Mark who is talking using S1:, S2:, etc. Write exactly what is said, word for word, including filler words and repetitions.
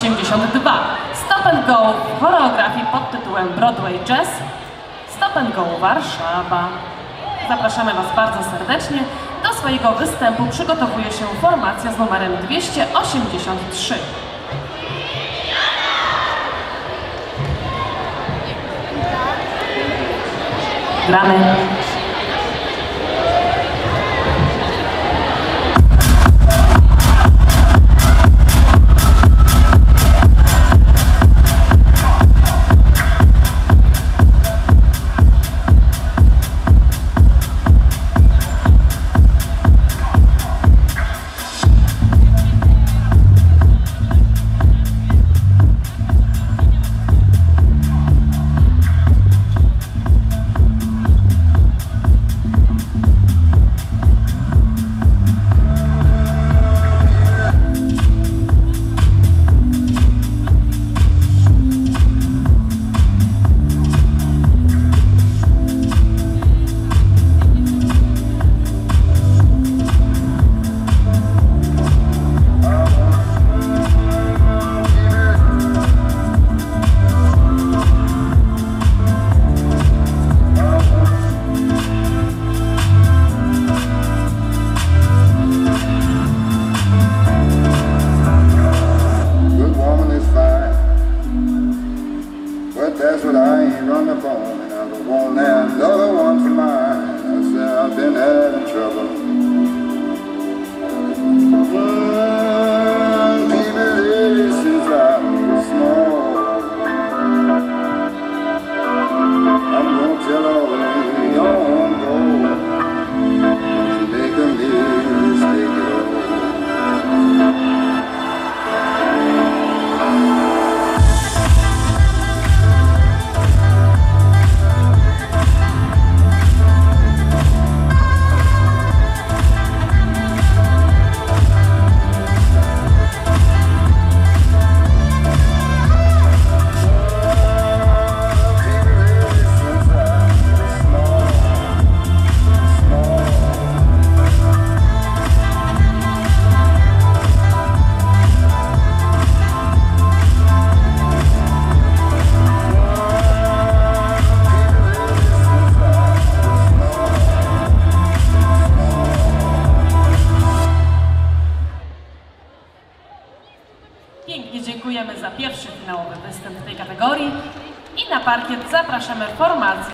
S1: osiemdziesiąt dwa. Stop and Go w choreografii pod tytułem Broadway Jazz. Stop and Go Warszawa. Zapraszamy Was bardzo serdecznie. Do swojego występu przygotowuje się formacja z numerem dwieście osiemdziesiąt trzy. Gramy.
S2: That's what I ain't run up on, and I don't want that another one for mine. I said I've been having trouble. Mm, keeping it since I was small. I'm gonna tell all the young boys to make a mistake at all.
S1: Pięknie dziękujemy za pierwszy finałowy występ w tej kategorii i na parkiet zapraszamy formację